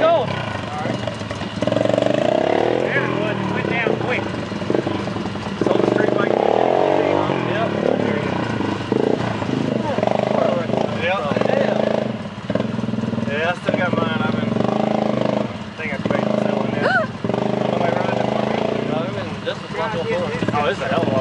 going. Alright. There it was. It went down quick. Sold the street bike. Yep. Yeah, I still got mine. I think I paid for selling it. Somebody ride it for me. Oh, this is a hell of a